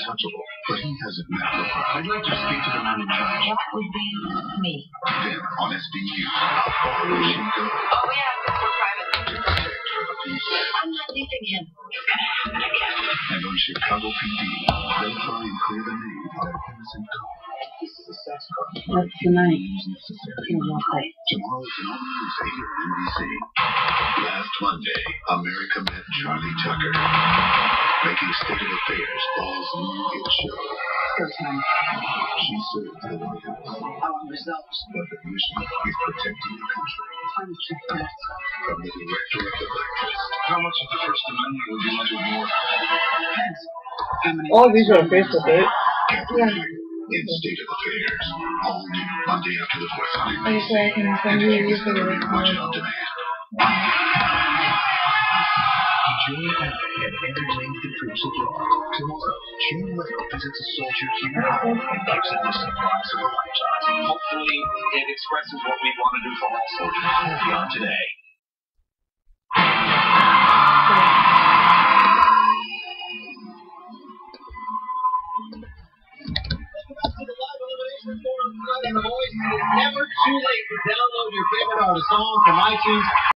untouchable, but he hasn't met her. I'd like to speak to the man in charge. That would be me. Then, on SVU, how far will she go? Oh, yeah, we're private. To protect her peace. I'm not leaving him. It's gonna happen again. And on Chicago PD, they'll try and clear the name of an innocent couple. This is a sex crime. What's tonight? Tomorrow's on News 8 on NBC. Last Monday, America met Charlie Tucker, making State of Affairs Ball's new hit show. Showtime. She serves the White House. I want results. But her mission is protecting the country. Time to check that. From the director of the Blacklist. How much of the First Amendment would you like to ignore? All these are on Facebook, right? Yeah. In State of Affairs. All new Monday after the 4th of May. Okay, I can send you a video. Watch it on demand. Join Alec and entertain the troops abroad. Tomorrow, June Little visits a soldier here and gives him the surprise of a lifetime. Hopefully, it expresses what we want to do for all soldiers. Only on today. It's never too late to download your favorite artist song from iTunes.